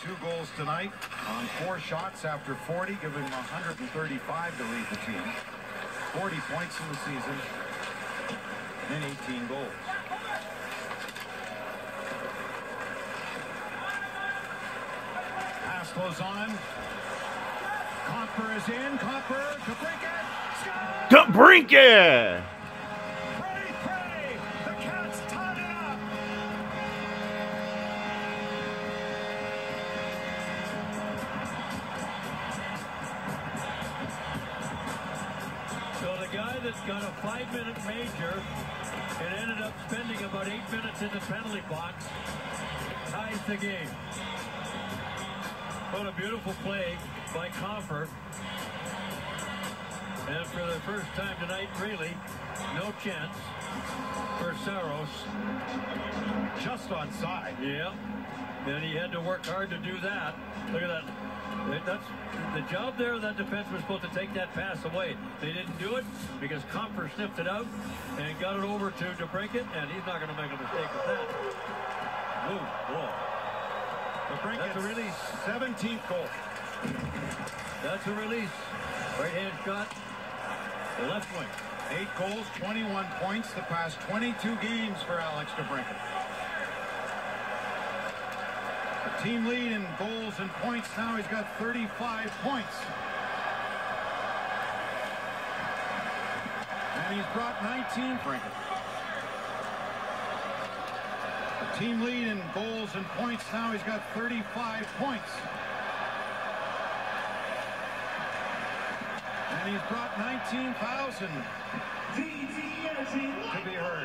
2 goals tonight on 4 shots after 40, giving him 135 to lead the team. 40 points in the season and 18 goals. Pass goes on. Compher is in. Compher, DeBrincat. DeBrincat! The Cats tied it up. So the guy that's got a 5-minute major and ended up spending about 8 minutes in the penalty box ties the game. What a beautiful play by Compher. And for the first time tonight, really, no chance for Saros. Just onside. Yeah. And he had to work hard to do that. Look at that. That's the job there. That defense was supposed to take that pass away. They didn't do it because Compher sniffed it out and got it over to DeBrincat, and he's not going to make a mistake with that. Ooh, whoa. That's a release. 17th goal. That's a release. Right-hand shot. The left wing. 8 goals, 21 points the past 22 games for Alex DeBrincat. A team lead in goals and points. Now he's got 35 points. And he's brought 19 DeBrincat. A team lead in goals and points. Now he's got 35 points. And he's brought 19,000 to be heard.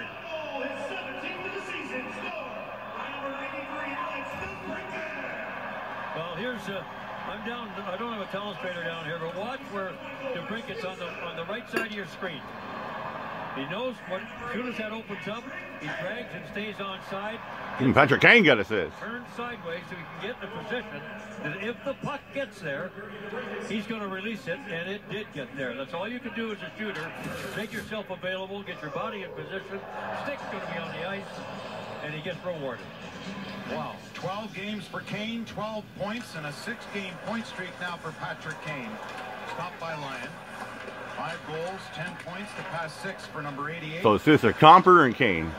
Well, here's I'm down. I don't have a telestrator down here, but watch where DeBrincat's on the right side of your screen. He knows what as soon as that opens up, he drags and stays on side. Even Patrick Kane got assist. Turns sideways so he can get in a position that if the puck gets there, he's going to release it, and it did get there. That's all you can do as a shooter. Make yourself available, get your body in position. Stick's going to be on the ice, and he gets rewarded. Wow. 12 games for Kane, 12 points, and a 6-game point streak now for Patrick Kane. Stopped by Lyon. 5 goals, 10 points, the past 6 for number 88. So assists are Compher and Kane.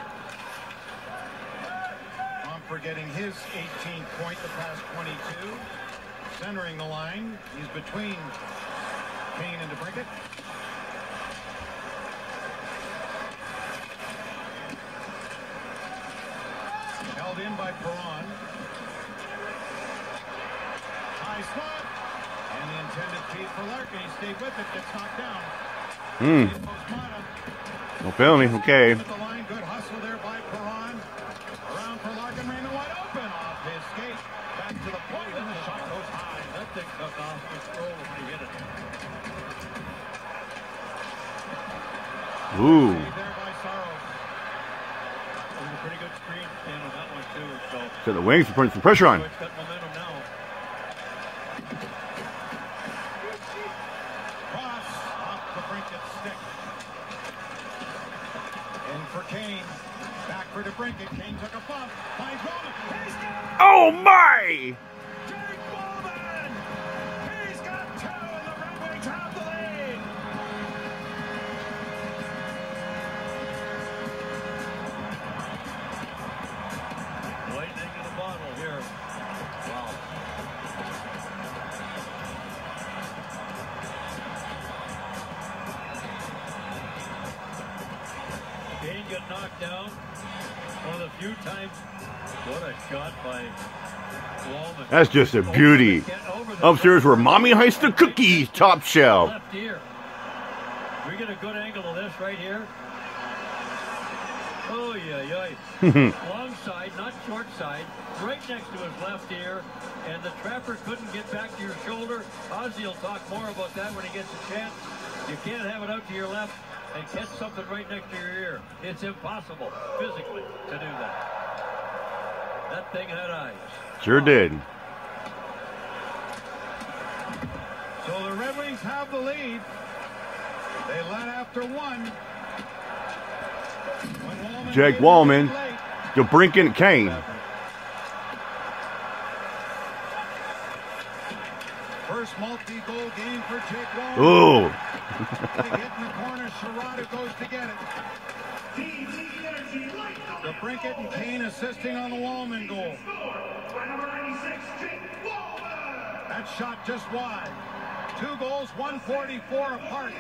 Compher getting his 18th point the past 22. Centering the line. He's between Kane and DeBrincat. Held in by Perron. High slot. And the intended feed for Larkin. He stayed with it. Gets knocked down. No penalty. Okay. The line. Good hustle there by Perron. Around for Larkin. Raymond wide open off his skate. Back to the point. And the shot goes high. That thing took off control when he hit it. Ooh. There by Saros. It was a pretty good screen stand on that one too. So the wings are putting some pressure on. It's got momentum now. Cross off the DeBrincat stick. In for Kane. Back for DeBrincat. Kane took a bump. Finds Bowman. He's got Oh my! Jake Bowman. He's got 2 and the Red Wings have the lead. Lightning in a bottle here. Wow. Kane got knocked down. One of the few times. What a shot by Walman. That's just a beauty. Upstairs where mommy hides the cookies, top shelf. Left ear. We get a good angle of this right here. Oh, yeah. Long side, not short side, right next to his left ear, and the trapper couldn't get back to your shoulder. Ozzy will talk more about that when he gets a chance. You can't have it out to your left and catch something right next to your ear. It's impossible physically to do that. That thing had eyes. Sure did. So the Red Wings have the lead. They led after 1. Jake Walman, DeBrincat, Kane. First multi-goal game for Jake Wallman. Ooh. Big hit in the corner. Sherrod goes to get it. DeBrincat and Kane assisting on the Wallman goal. That shot just wide. 2 goals, 144 apart.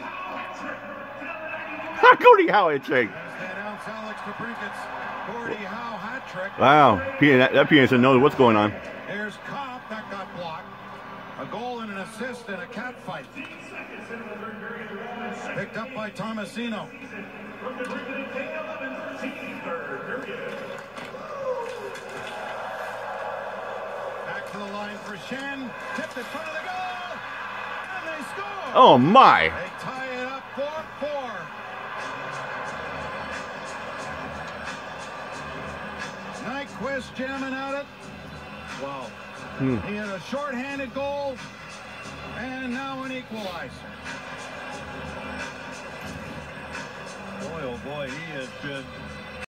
Gordie Howe hat trick. As they announce Alex DeBrincat's Gordie Howe hat trick. Wow. That PNS knows what's going on. There's Cobb. That got blocked. A goal and an assist in a cat fight. Picked up by Tomasino. Back to the line for Shen. Tipped in front of the goal. And they score. Oh, my. They tie it up 4-4. Nyquist jamming at it. Wow. He had a shorthanded goal. And now an equalizer. Boy, oh boy, he has been